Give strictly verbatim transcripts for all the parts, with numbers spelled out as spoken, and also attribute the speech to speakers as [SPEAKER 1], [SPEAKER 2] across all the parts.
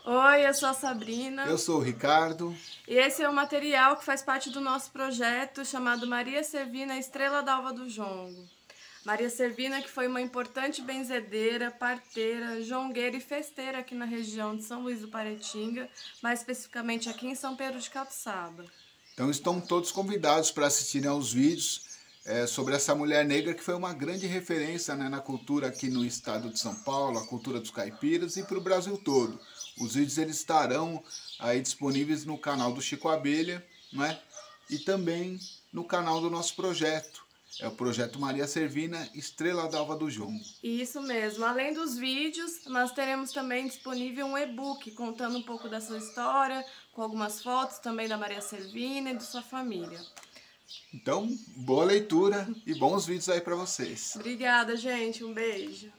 [SPEAKER 1] Oi, eu sou a Sabrina.
[SPEAKER 2] Eu sou o Ricardo.
[SPEAKER 1] E esse é o material que faz parte do nosso projeto chamado Maria Servina, Estrela d'Alva do Jongo. Maria Servina, que foi uma importante benzedeira, parteira, jongueira e festeira aqui na região de São Luís do Paraitinga, mais especificamente aqui em São Pedro de Capixaba.
[SPEAKER 2] Então estão todos convidados para assistirem aos vídeos é, sobre essa mulher negra que foi uma grande referência, né, na cultura aqui no estado de São Paulo, a cultura dos caipiras e para o Brasil todo. Os vídeos eles estarão aí disponíveis no canal do Chico Abelha, né, e também no canal do nosso projeto. É o projeto Maria Servina, Estrela d'Alva do Jongo.
[SPEAKER 1] Isso mesmo. Além dos vídeos, nós teremos também disponível um e-book contando um pouco da sua história, com algumas fotos também da Maria Servina e de sua família.
[SPEAKER 2] Então, boa leitura e bons vídeos aí para vocês.
[SPEAKER 1] Obrigada, gente. Um beijo.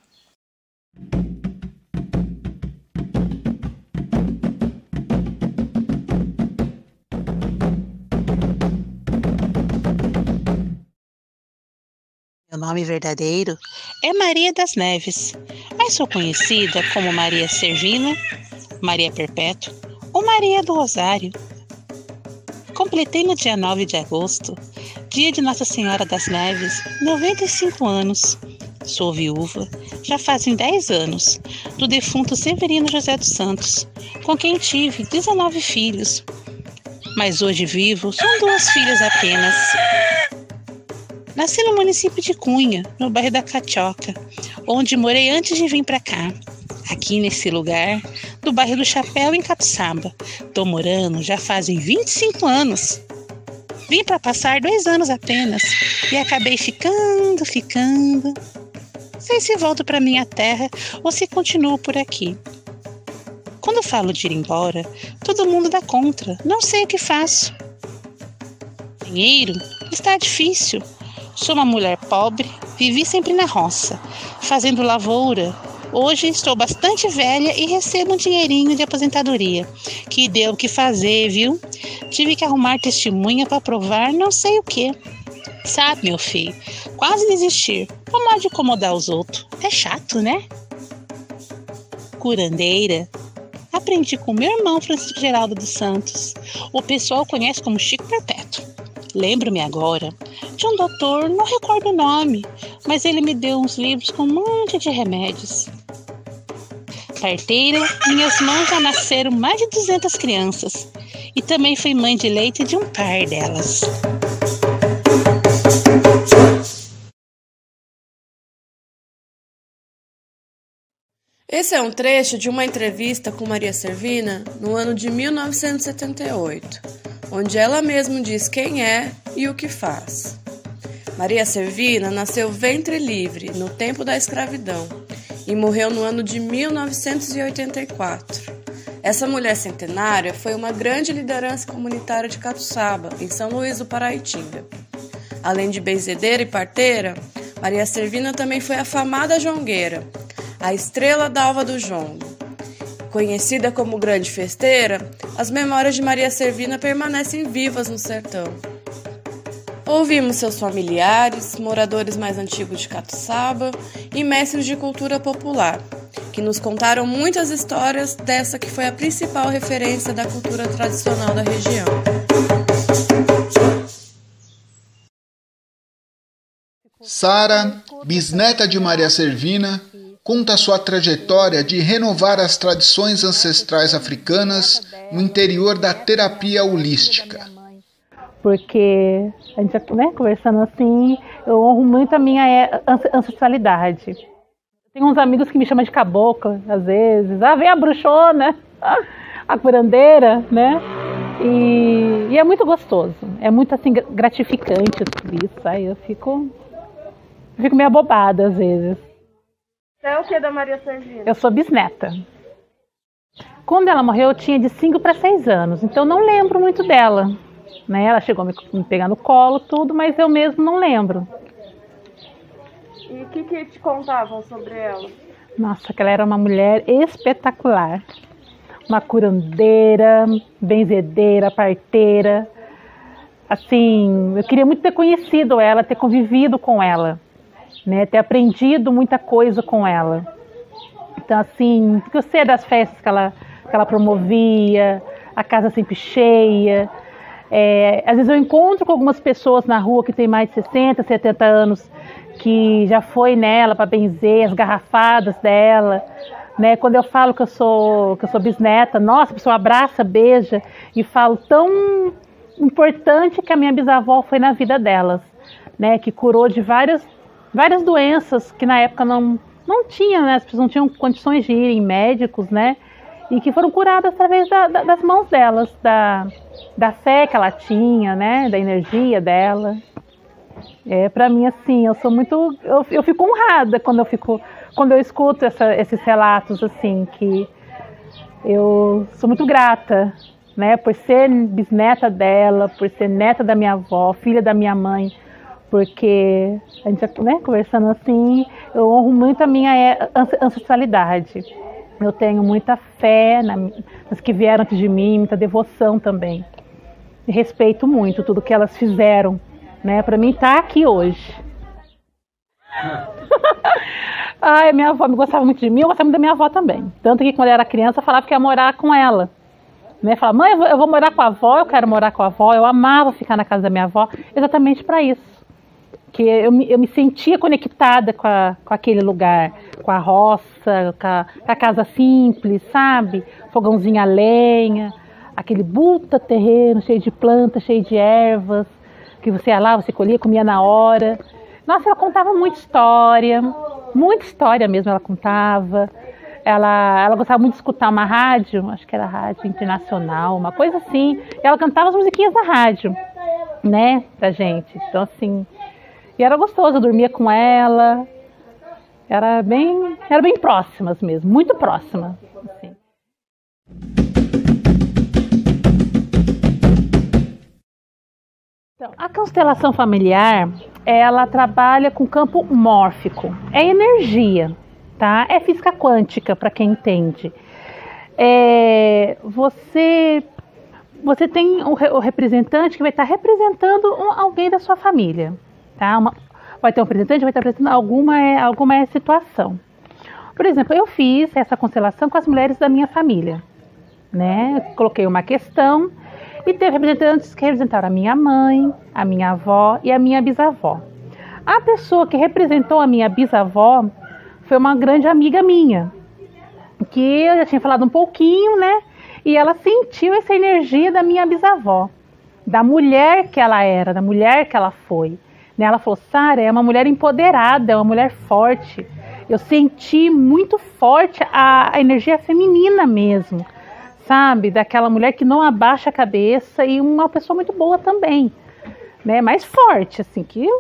[SPEAKER 3] Meu nome verdadeiro é Maria das Neves, mas sou conhecida como Maria Servina, Maria Perpétua ou Maria do Rosário. Completei no dia nove de agosto, dia de Nossa Senhora das Neves, noventa e cinco anos. Sou viúva, já fazem dez anos, do defunto Severino José dos Santos, com quem tive dezenove filhos. Mas hoje vivo, são duas filhas apenas. Nasci no município de Cunha, no bairro da Catioca, onde morei antes de vir para cá. Aqui nesse lugar, do bairro do Chapéu, em Capixaba. Tô morando já fazem vinte e cinco anos. Vim para passar dois anos apenas e acabei ficando, ficando. Não sei se volto para minha terra ou se continuo por aqui. Quando falo de ir embora, todo mundo dá contra. Não sei o que faço. Dinheiro está difícil. Sou uma mulher pobre, vivi sempre na roça, fazendo lavoura. Hoje estou bastante velha e recebo um dinheirinho de aposentadoria, que deu o que fazer, viu? Tive que arrumar testemunha para provar não sei o que. Sabe, meu filho, quase desistir. Não pode incomodar os outros. É chato, né? Curandeira. Aprendi com meu irmão Francisco Geraldo dos Santos. O pessoal conhece como Chico Perpétuo. Lembro-me agora de um doutor, não recordo o nome, mas ele me deu uns livros com um monte de remédios. Parteira, minhas mãos já nasceram mais de duzentas crianças e também fui mãe de leite de um par delas.
[SPEAKER 1] Esse é um trecho de uma entrevista com Maria Servina no ano de mil novecentos e setenta e oito, onde ela mesma diz quem é e o que faz. Maria Servina nasceu ventre livre no tempo da escravidão e morreu no ano de mil novecentos e oitenta e quatro. Essa mulher centenária foi uma grande liderança comunitária de Capixaba, em São Luís do Paraitinga. Além de benzedeira e parteira, Maria Servina também foi afamada jongueira, a Estrela d'Alva do Jongo. Conhecida como grande festeira, as memórias de Maria Servina permanecem vivas no sertão. Ouvimos seus familiares, moradores mais antigos de Capixaba e mestres de cultura popular, que nos contaram muitas histórias dessa que foi a principal referência da cultura tradicional da região.
[SPEAKER 2] Sara, bisneta de Maria Servina, conta sua trajetória de renovar as tradições ancestrais africanas no interior da terapia holística.
[SPEAKER 4] Porque a gente, né, conversando assim, eu honro muito a minha ancestralidade. Tenho uns amigos que me chamam de cabocla, às vezes. Ah, vem a bruxona, a curandeira, né? E, e é muito gostoso. É muito, assim, gratificante tudo isso. Aí eu fico, eu fico meio abobada, às vezes.
[SPEAKER 1] Você é o que da Maria Servina?
[SPEAKER 4] Eu sou bisneta. Quando ela morreu, eu tinha de cinco para seis anos. Então eu não lembro muito dela. Né? Ela chegou a me, me pegar no colo, tudo, mas eu mesmo não lembro.
[SPEAKER 1] E o que, que te contavam sobre ela?
[SPEAKER 4] Nossa, que ela era uma mulher espetacular. Uma curandeira, benzedeira, parteira. Assim, eu queria muito ter conhecido ela, ter convivido com ela, né? Ter aprendido muita coisa com ela. Então, assim, o que eu sei das festas que ela que ela promovia, a casa sempre cheia. É, às vezes eu encontro com algumas pessoas na rua que tem mais de sessenta, setenta anos, que já foi nela para benzer as garrafadas dela, né? Quando eu falo que eu sou, que eu sou bisneta, nossa, a pessoa abraça, beija e falo tão importante que a minha bisavó foi na vida delas, né? Que curou de várias, várias doenças que na época não, não tinha, né? As pessoas não tinham condições de ir em médicos, né? E que foram curadas através da, da, das mãos delas, da, da fé que ela tinha, né? Da energia dela. É, para mim, assim, eu sou muito, eu, eu fico honrada quando eu fico, quando eu escuto essa, esses relatos, assim, que eu sou muito grata, né, por ser bisneta dela, por ser neta da minha avó, filha da minha mãe, porque a gente, né, conversando assim, eu honro muito a minha ancestralidade. Eu tenho muita fé na, nas que vieram antes de mim, muita devoção também. E respeito muito tudo que elas fizeram, né, para mim estar aqui hoje. Ai, minha avó me gostava muito de mim, eu gostava muito da minha avó também. Tanto que quando eu era criança eu falava que ia morar com ela. Né? Falava, mãe, eu vou, eu vou morar com a avó, eu quero morar com a avó. Eu amava ficar na casa da minha avó exatamente para isso. Que eu me, eu me sentia conectada com, a, com aquele lugar, com a roça, com a, com a casa simples, sabe? Fogãozinho a lenha, aquele buta terreno cheio de plantas, cheio de ervas, que você ia lá, você colhia, comia na hora. Nossa, ela contava muita história, muita história mesmo ela contava. Ela, ela gostava muito de escutar uma rádio, acho que era rádio internacional, uma coisa assim. E ela cantava as musiquinhas da rádio, né, pra gente. Então, assim, e era gostoso, eu dormia com ela. Era bem, era bem próximas mesmo, muito próximas. Assim. Então, a constelação familiar, ela trabalha com campo mórfico, é energia, tá? É física quântica, para quem entende. É, você, você tem o, o representante que vai estar representando um, alguém da sua família, tá? Uma, vai ter um representante que vai estar representando alguma, alguma situação. Por exemplo, eu fiz essa constelação com as mulheres da minha família, né? Coloquei uma questão e teve representantes que representaram a minha mãe, a minha avó e a minha bisavó. A pessoa que representou a minha bisavó foi uma grande amiga minha, que eu já tinha falado um pouquinho, né? E ela sentiu essa energia da minha bisavó, da mulher que ela era, da mulher que ela foi. Ela falou, Sara, é uma mulher empoderada, é uma mulher forte. Eu senti muito forte a, a energia feminina mesmo, sabe? Daquela mulher que não abaixa a cabeça e uma pessoa muito boa também, né? Mais forte, assim, que...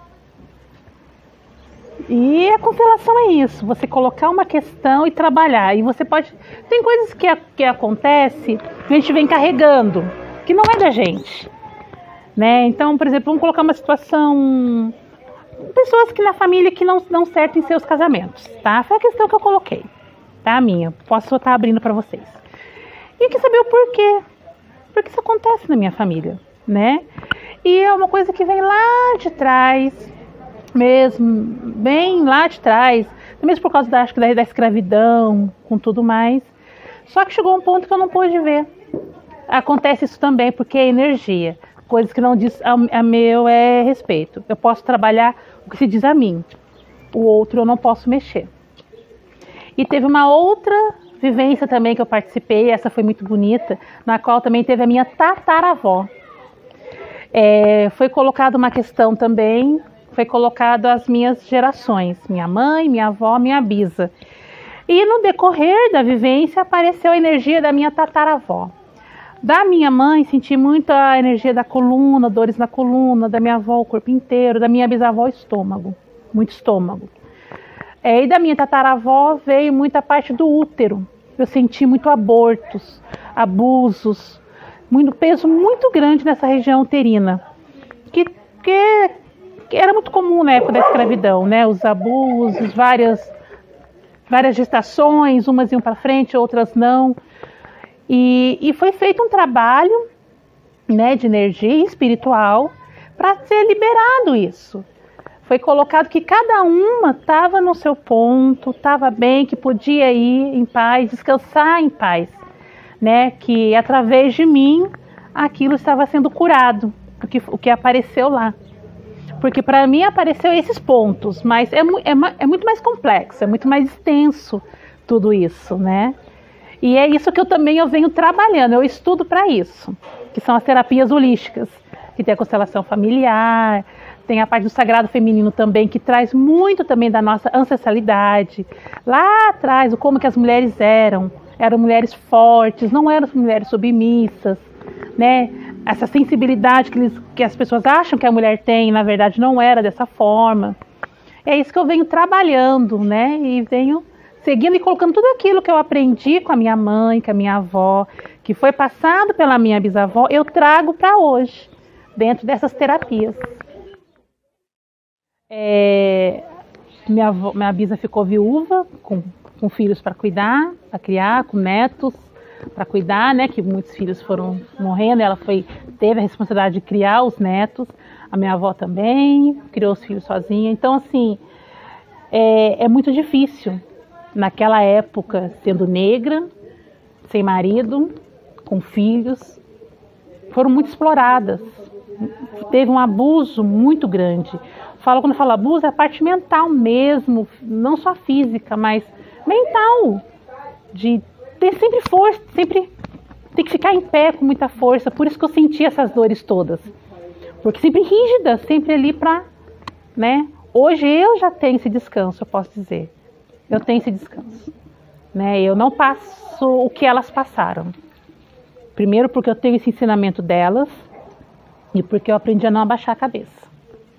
[SPEAKER 4] E a constelação é isso, você colocar uma questão e trabalhar. E você pode... Tem coisas que, que acontecem que a gente vem carregando, que não é da gente, né? Então, por exemplo, vamos colocar uma situação... Pessoas que na família que não dão certo em seus casamentos, tá? Foi a questão que eu coloquei, tá? A minha. Posso estar abrindo para vocês. E quer saber o porquê. Porque isso acontece na minha família, né? E é uma coisa que vem lá de trás... mesmo, bem lá de trás, mesmo por causa da, acho que da, da escravidão, com tudo mais. Só que chegou um ponto que eu não pude ver. Acontece isso também, porque é energia. Coisas que não diz a, a meu é respeito. Eu posso trabalhar o que se diz a mim. O outro eu não posso mexer. E teve uma outra vivência também que eu participei, essa foi muito bonita, na qual também teve a minha tataravó. É, foi colocada uma questão também... Foi colocado as minhas gerações, minha mãe, minha avó, minha bisa. E no decorrer da vivência apareceu a energia da minha tataravó. Da minha mãe senti muito a energia da coluna, dores na coluna, da minha avó o corpo inteiro, da minha bisavó o estômago, muito estômago. É, e da minha tataravó veio muita parte do útero. Eu senti muito abortos, abusos, muito peso muito grande nessa região uterina. Que... que que era muito comum na época da escravidão, né? Os abusos, várias, várias gestações, umas iam para frente, outras não. E, e foi feito um trabalho, né, de energia espiritual para ser liberado isso. Foi colocado que cada uma estava no seu ponto, estava bem, que podia ir em paz, descansar em paz. né, que através de mim aquilo estava sendo curado, porque o que apareceu lá. Porque para mim apareceu esses pontos, mas é, é, é muito mais complexo, é muito mais extenso tudo isso, né? E é isso que eu também eu venho trabalhando, eu estudo para isso, que são as terapias holísticas, que tem a constelação familiar, tem a parte do sagrado feminino também, que traz muito também da nossa ancestralidade. Lá atrás, o como que as mulheres eram, eram mulheres fortes, não eram mulheres submissas, né? Essa sensibilidade que, eles, que as pessoas acham que a mulher tem, na verdade não era dessa forma. É isso que eu venho trabalhando, né? E venho seguindo e colocando tudo aquilo que eu aprendi com a minha mãe, com a minha avó, que foi passado pela minha bisavó, eu trago para hoje, dentro dessas terapias. É, minha, avó, minha bisa ficou viúva, com, com filhos para cuidar, para criar, com netos para cuidar, né? Que muitos filhos foram morrendo, ela foi, teve a responsabilidade de criar os netos. A minha avó também criou os filhos sozinha. Então, assim, é, é muito difícil naquela época, sendo negra, sem marido, com filhos, foram muito exploradas. Teve um abuso muito grande. Falo, quando eu falo abuso, é a parte mental mesmo, não só física, mas mental, de ter sempre força, sempre ter que ficar em pé com muita força. Por isso que eu senti essas dores todas, porque sempre rígida, sempre ali para, né? Hoje eu já tenho esse descanso, eu posso dizer, eu tenho esse descanso, né? Eu não passo o que elas passaram. Primeiro porque eu tenho esse ensinamento delas e porque eu aprendi a não abaixar a cabeça.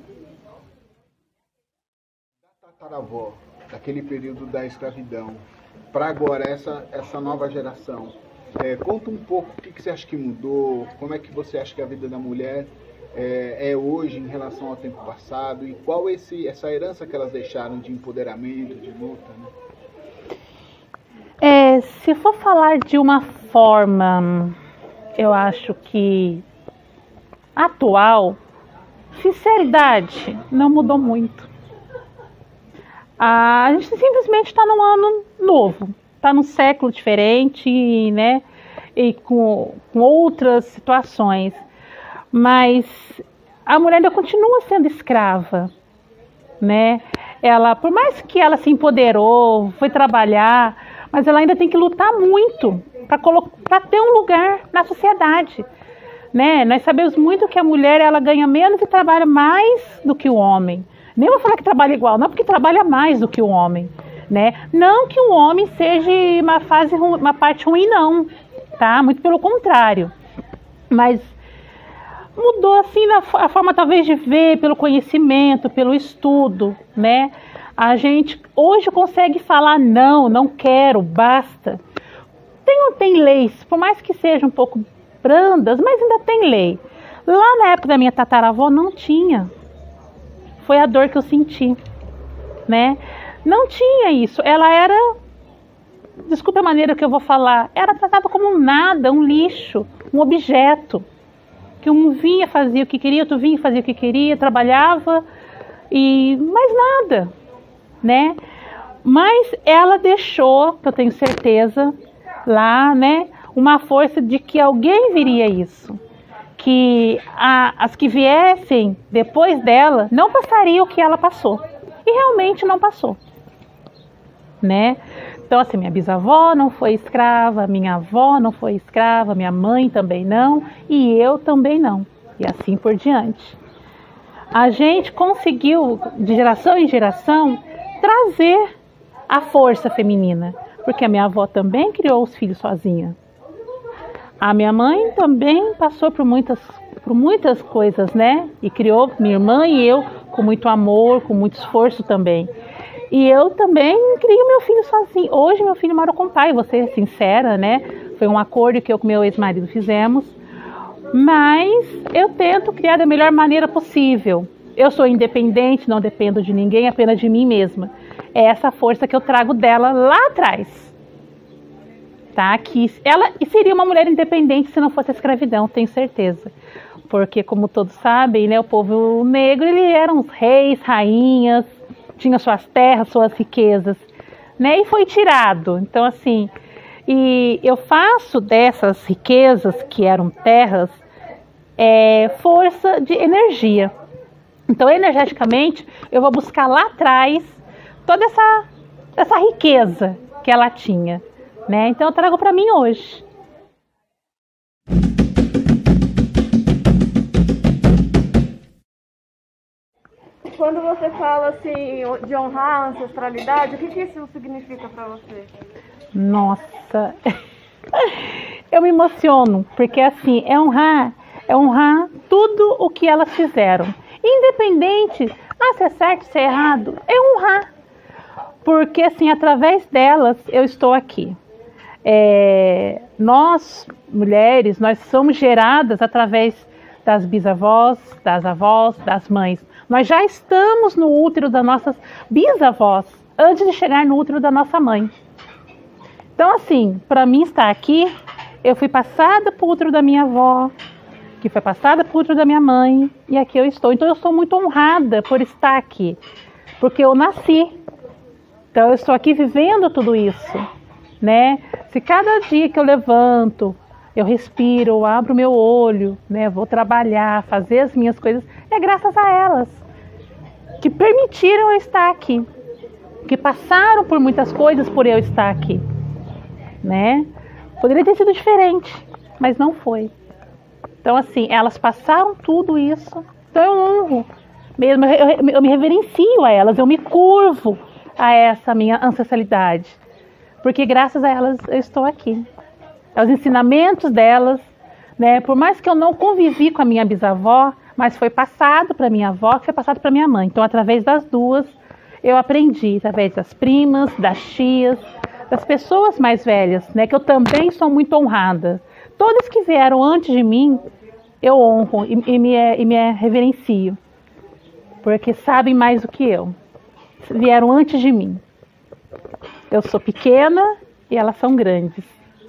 [SPEAKER 2] Da tataravó, daquele período da escravidão, para agora, essa, essa nova geração, é, conta um pouco o que, que você acha que mudou, como é que você acha que a vida da mulher é, é hoje em relação ao tempo passado e qual esse, essa herança que elas deixaram de empoderamento, de luta, né?
[SPEAKER 4] É, se for falar de uma forma, eu acho que atual, sinceridade, não mudou muito. A gente simplesmente está num ano novo, está num século diferente, né? E com, com outras situações. Mas a mulher ainda continua sendo escrava, né? Ela, por mais que ela se empoderou, foi trabalhar, mas ela ainda tem que lutar muito para ter um lugar na sociedade, né? Nós sabemos muito que a mulher ela ganha menos e trabalha mais do que o homem. Nem vou falar que trabalha igual, não, porque trabalha mais do que o homem, né? Não que o homem seja uma fase, uma parte ruim, não, tá? Muito pelo contrário. Mas mudou assim na, a forma talvez de ver, pelo conhecimento, pelo estudo, né? A gente hoje consegue falar não, não quero, basta. Tem, tem leis, por mais que sejam um pouco brandas, mas ainda tem lei. Lá na época da minha tataravó não tinha. Foi a dor que eu senti, né? Não tinha isso. Ela era, desculpe a maneira que eu vou falar, era tratada como um nada, um lixo, um objeto. Que um vinha, fazia o que queria, outro vinha, fazia o que queria, trabalhava e mais nada, né? Mas ela deixou, que eu tenho certeza, lá, né? Uma força de que alguém viria isso. Que a, as que viessem depois dela não passariam o que ela passou. E realmente não passou, né? Então, assim, minha bisavó não foi escrava, minha avó não foi escrava, minha mãe também não, e eu também não. E assim por diante. A gente conseguiu, de geração em geração, trazer a força feminina. Porque a minha avó também criou os filhos sozinha. A minha mãe também passou por muitas, por muitas coisas, né? E criou minha irmã e eu com muito amor, com muito esforço também. E eu também criei meu filho sozinho. Hoje meu filho mora com o pai, vou ser sincera, né? Foi um acordo que eu com meu ex-marido fizemos. Mas eu tento criar da melhor maneira possível. Eu sou independente, não dependo de ninguém, apenas de mim mesma. É essa força que eu trago dela lá atrás. Tá? Que ela seria uma mulher independente se não fosse a escravidão, tenho certeza. Porque, como todos sabem, né, o povo negro, ele eram os reis, rainhas, tinha suas terras, suas riquezas, né, e foi tirado. Então, assim, E eu faço dessas riquezas, que eram terras, é, força de energia. Então, energeticamente, eu vou buscar lá atrás toda essa, essa riqueza que ela tinha, né? Então, eu trago para mim hoje.
[SPEAKER 1] Quando você fala assim de honrar a ancestralidade, o que, que isso significa para você?
[SPEAKER 4] Nossa, eu me emociono, porque assim, é honrar, é honrar tudo o que elas fizeram. Independente, ah, se é certo, se é errado, é honrar. Porque assim, através delas eu estou aqui. É, nós, mulheres, nós somos geradas através das bisavós, das avós, das mães. Nós já estamos no útero das nossas bisavós, antes de chegar no útero da nossa mãe. Então assim, para mim estar aqui, eu fui passada para o útero da minha avó, que foi passada para o útero da minha mãe, e aqui eu estou. Então eu sou muito honrada por estar aqui, porque eu nasci. Então eu estou aqui vivendo tudo isso, né? Se cada dia que eu levanto, eu respiro, eu abro meu olho, né? Vou trabalhar, fazer as minhas coisas, é graças a elas, que permitiram eu estar aqui, que passaram por muitas coisas por eu estar aqui, né? Poderia ter sido diferente, mas não foi. Então assim, elas passaram tudo isso, então eu honro, mesmo, eu, eu, eu me reverencio a elas, eu me curvo a essa minha ancestralidade, porque graças a elas eu estou aqui. Aos ensinamentos delas, né? Por mais que eu não convivi com a minha bisavó, mas foi passado para minha avó, que foi passado para minha mãe. Então, através das duas, eu aprendi, através das primas, das tias, das pessoas mais velhas, né? Que eu também sou muito honrada. Todas que vieram antes de mim, eu honro e, e, me, e me reverencio, porque sabem mais do que eu. Vieram antes de mim. Eu sou pequena e elas são grandes.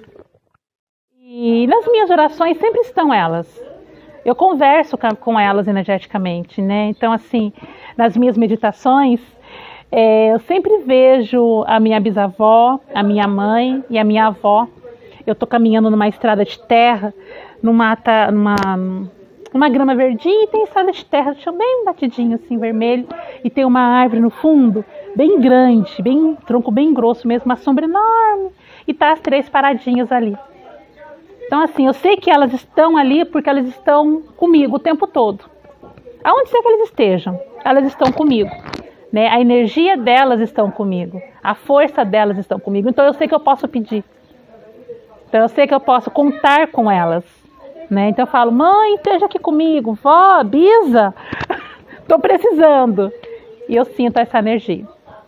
[SPEAKER 4] E nas minhas orações sempre estão elas. Eu converso com elas energeticamente, né? Então, assim, nas minhas meditações, é, eu sempre vejo a minha bisavó, a minha mãe e a minha avó. Eu tô caminhando numa estrada de terra, numa, numa, numa grama verdinha, e tem estrada de terra, chão bem batidinho, assim, vermelho, e tem uma árvore no fundo, bem grande, bem, tronco bem grosso mesmo, uma sombra enorme, e tá as três paradinhas ali. Então, assim, eu sei que elas estão ali porque elas estão comigo o tempo todo. Aonde quer que elas estejam, elas estão comigo, né? A energia delas estão comigo, a força delas estão comigo. Então, eu sei que eu posso pedir. Então, eu sei que eu posso contar com elas, né? Então, eu falo, mãe, esteja aqui comigo, vó, bisa, estou precisando. E eu sinto essa energia.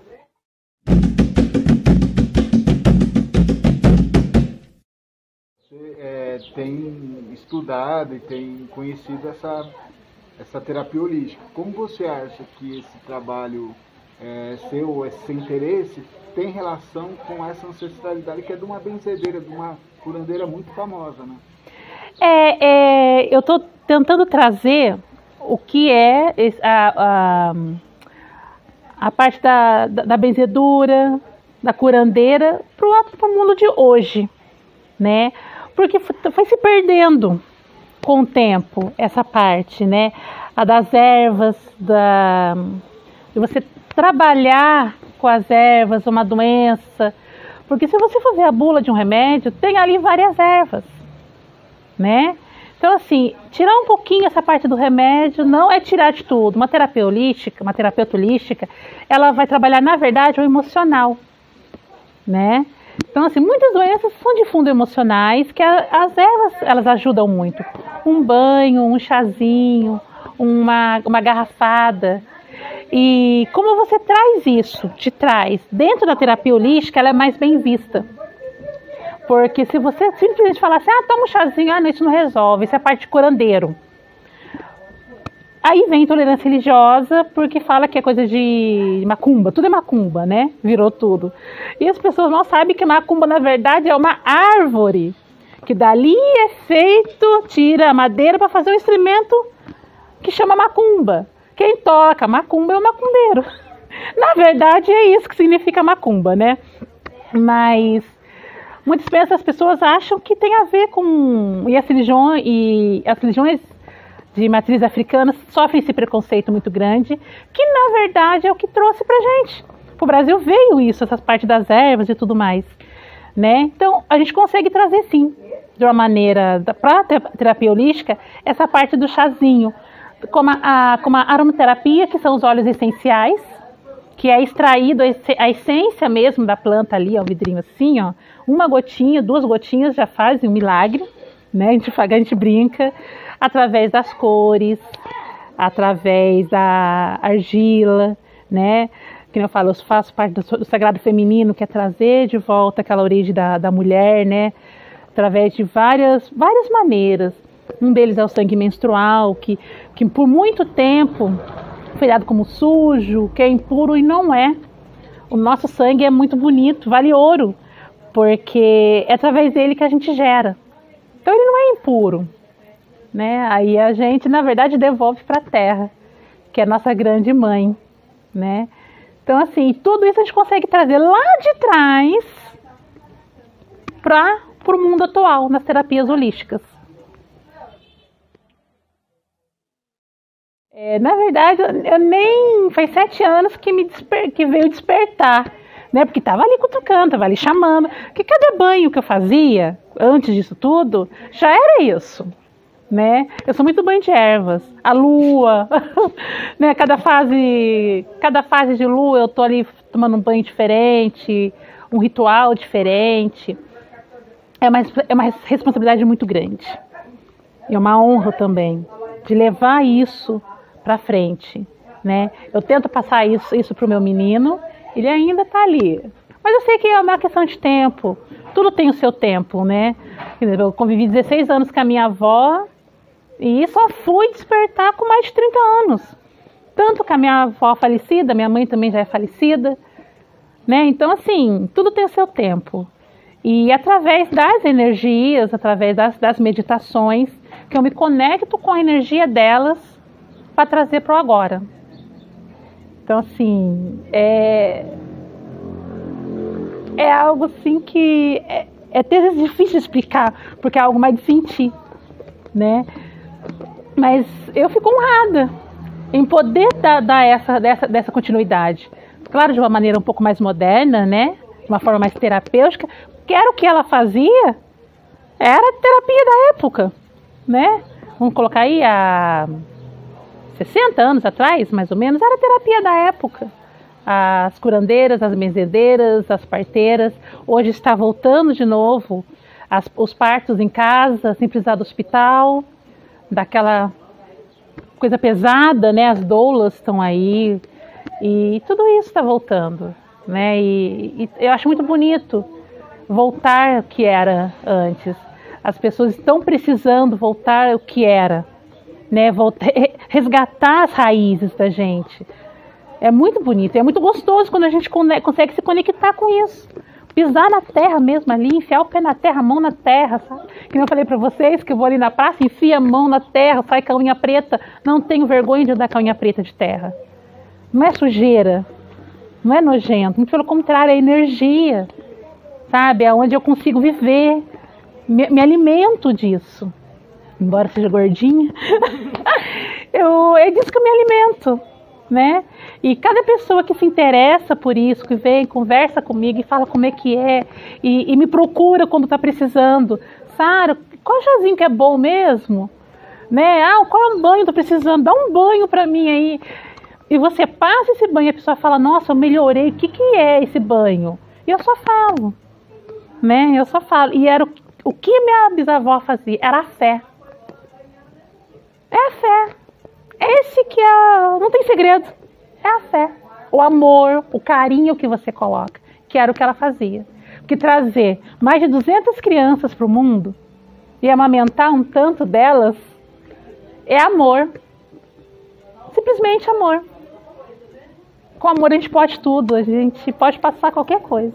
[SPEAKER 2] Tem estudado e tem conhecido essa, essa terapia holística. Como você acha que esse trabalho é, seu, esse interesse, tem relação com essa ancestralidade que é de uma benzedeira, de uma curandeira muito famosa, né?
[SPEAKER 4] É, é, eu estou tentando trazer o que é a, a, a parte da, da, da benzedura, da curandeira, para o mundo de hoje, né? Porque foi se perdendo com o tempo essa parte, né? A das ervas, da, de você trabalhar com as ervas uma doença. Porque se você for ver a bula de um remédio, tem ali várias ervas, né? Então, assim, tirar um pouquinho essa parte do remédio não é tirar de tudo. Uma terapia holística, uma terapeuta holística, ela vai trabalhar, na verdade, o emocional, né? Então, assim, muitas doenças são de fundo emocionais, que as ervas, elas ajudam muito. Um banho, um chazinho, uma, uma garrafada. E como você traz isso, te traz, dentro da terapia holística, ela é mais bem vista. Porque se você simplesmente falar assim, ah, toma um chazinho, ah, não, isso não resolve, isso é parte de curandeiro. Aí vem intolerância religiosa, porque fala que é coisa de macumba, tudo é macumba, né? Virou tudo. E as pessoas não sabem que macumba, na verdade, é uma árvore, que dali é feito, tira a madeira para fazer um instrumento que chama macumba. Quem toca macumba é o macumbeiro. Na verdade, é isso que significa macumba, né? Mas muitas vezes as pessoas acham que tem a ver com... E as religiões, e as religiões de matriz africana sofrem esse preconceito muito grande, que na verdade é o que trouxe pra gente. Pro Brasil veio isso, essas partes das ervas e tudo mais, né? Então a gente consegue trazer sim, de uma maneira, para terapia holística, essa parte do chazinho, como a, como a aromaterapia, que são os óleos essenciais, que é extraído a essência mesmo da planta ali, ó, o vidrinho assim, ó, uma gotinha, duas gotinhas já fazem um milagre, né? A gente, a gente brinca, através das cores, através da argila, né? Que eu falo, eu faço parte do, do sagrado feminino, que é trazer de volta aquela origem da, da mulher, né? Através de várias, várias maneiras. Um deles é o sangue menstrual, que, que por muito tempo foi dado como sujo, que é impuro, e não é. O nosso sangue é muito bonito, vale ouro, porque é através dele que a gente gera. Então ele não é impuro, né? Aí a gente, na verdade, devolve para a terra, que é a nossa grande mãe, né? Então, assim, tudo isso a gente consegue trazer lá de trás para o mundo atual, nas terapias holísticas. É, na verdade, eu nem... Faz sete anos que, me desper, que veio despertar, né? Porque estava ali cutucando, estava ali chamando. Porque cada banho que eu fazia, antes disso tudo, já era isso, né? Eu sou muito banho de ervas, a lua, né? Cada fase, cada fase de lua eu tô ali tomando um banho diferente, um ritual diferente. É uma, é uma responsabilidade muito grande. É uma honra também de levar isso para frente, né? Eu tento passar isso, isso para o meu menino, ele ainda está ali. Mas eu sei que é uma questão de tempo, tudo tem o seu tempo, né? Eu convivi dezesseis anos com a minha avó e só fui despertar com mais de trinta anos. Tanto com a minha avó falecida, minha mãe também já é falecida, né? Então, assim, tudo tem o seu tempo. E através das energias, através das, das meditações, que eu me conecto com a energia delas para trazer para o agora. Então, assim, é, é algo assim que é, é até difícil de explicar, porque é algo mais de sentir, né? Mas eu fico honrada em poder dar, dar essa, dessa, dessa continuidade. Claro, de uma maneira um pouco mais moderna, né? De uma forma mais terapêutica, porque era o que ela fazia, era a terapia da época, né? Vamos colocar aí há sessenta anos atrás, mais ou menos, era a terapia da época. As curandeiras, as benzedeiras, as parteiras. Hoje está voltando de novo as, os partos em casa, sem precisar do hospital, daquela coisa pesada, né? As doulas estão aí e tudo isso está voltando, né? E, e eu acho muito bonito voltar ao que era antes. As pessoas estão precisando voltar ao que era, né? Voltar, resgatar as raízes da gente. É muito bonito, é muito gostoso quando a gente consegue se conectar com isso. Pisar na terra mesmo ali, enfiar o pé na terra, a mão na terra, sabe? Que eu falei pra vocês que eu vou ali na praça, enfia a mão na terra, sai com a unha preta. Não tenho vergonha de andar com a unha preta de terra. Não é sujeira, não é nojento, muito pelo contrário, é energia, sabe? É onde eu consigo viver, me, me alimento disso. Embora seja gordinha, eu, é disso que eu me alimento, né? E cada pessoa que se interessa por isso, que vem, conversa comigo e fala como é que é, e, e me procura quando está precisando. Sara, qual chazinho que é bom mesmo? Né? Ah, qual é um banho tô precisando? Dá um banho para mim aí. E você passa esse banho e a pessoa fala, nossa, eu melhorei, o que, que é esse banho? E eu só falo, né? Eu só falo. E era o, o que minha bisavó fazia, era a fé. É a fé. Esse que é, não tem segredo, é a fé. O amor, o carinho que você coloca, que era o que ela fazia. Porque trazer mais de duzentas crianças para o mundo e amamentar um tanto delas é amor. Simplesmente amor. Com amor a gente pode tudo, a gente pode passar qualquer coisa.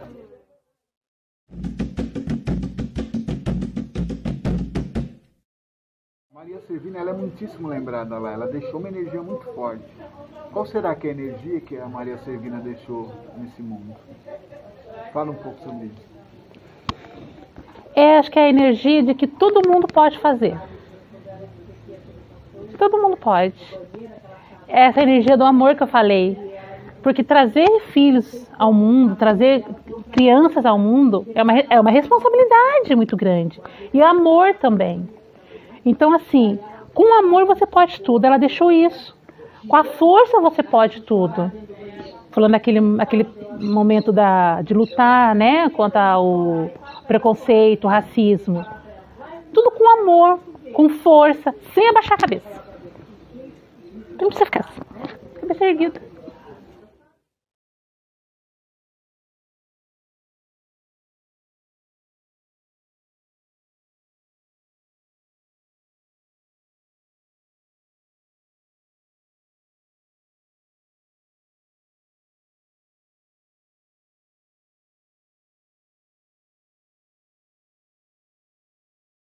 [SPEAKER 2] Maria Servina, ela é muitíssimo lembrada lá, ela deixou uma energia muito forte. Qual será que é a energia que a Maria Servina deixou nesse mundo? Fala um pouco sobre isso.
[SPEAKER 4] é, acho que é a energia de que todo mundo pode fazer. Todo mundo pode. Essa energia do amor que eu falei. Porque trazer filhos ao mundo, trazer crianças ao mundo, é uma, é uma responsabilidade muito grande. E amor também. Então, assim, com amor você pode tudo. Ela deixou isso. Com a força você pode tudo. Falando daquele aquele momento da, de lutar, né, contra o preconceito, o racismo. Tudo com amor, com força, sem abaixar a cabeça. Não precisa ficar assim. Cabeça erguida.